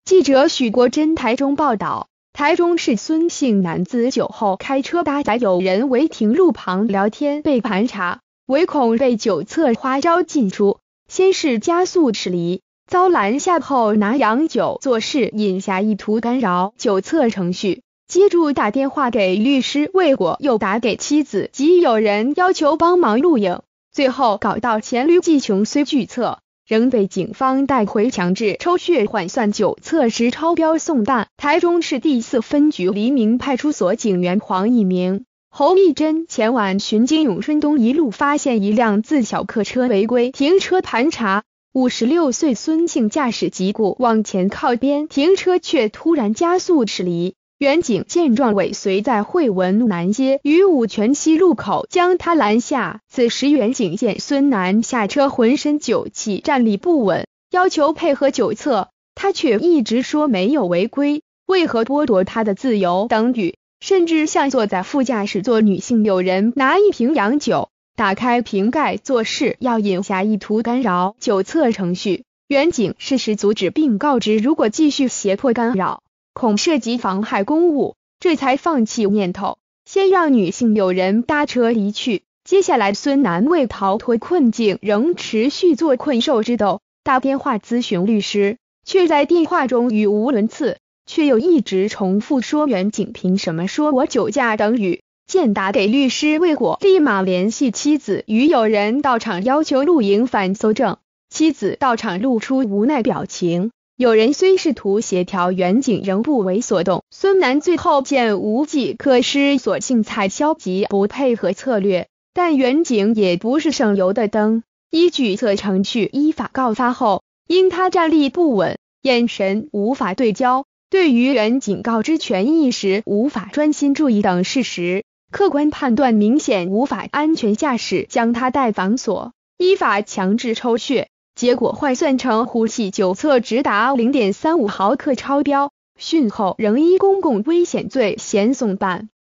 记者许国珍台中报道，台中市孙姓男子酒后开车搭载友人违停路旁聊天被盘查，唯恐被酒测花招尽出，先是加速驶离，遭拦下后拿洋酒做事，引下意图干扰酒测程序。接住打电话给律师未果，又打给妻子及友人要求帮忙录影，最后搞到黔驴技穷，虽拒测，仍被警方带回强制抽血换算酒测时超标送办。台中市第4分局黎明派出所警员黄一鸣、侯义珍前晚巡经永顺东一路，发现一辆自小客车违规停车盘查，56岁孙姓驾驶急故往前靠边停车，却突然加速驶离。员警见状尾随在惠文南街与五泉西路口将他拦下。此时员警见孙男下车浑身酒气，站立不稳，要求配合酒测，他却一直说没有违规，为何剥夺他的自由等语，甚至向坐在副驾驶座女性友人拿一瓶洋酒，打开瓶盖做事，要引下意图干扰酒测程序。员警适时阻止，并告知如果继续胁迫干扰，恐涉及妨害公务，这才放弃念头，先让女性友人搭车离去。接下来孙男为逃脱困境，仍持续做困兽之斗，打电话咨询律师，却在电话中语无伦次，却又一直重复说员警凭什么说我酒驾等语。见打给律师未果，立马联系妻子与友人到场要求录影反搜证，妻子到场露出无奈表情。有人虽试图协调，员警仍不为所动。孙男最后见无计可施，索性采消极不配合策略，但员警也不是省油的灯。依据测程序依法告发后，因他站立不稳，眼神无法对焦，对于员警告知权益时无法专心注意等事实，客观判断明显无法安全驾驶，将他带防所，依法强制抽血。结果换算成呼气酒测值达 0.35 毫克超标，讯后仍依公共危险罪嫌送办。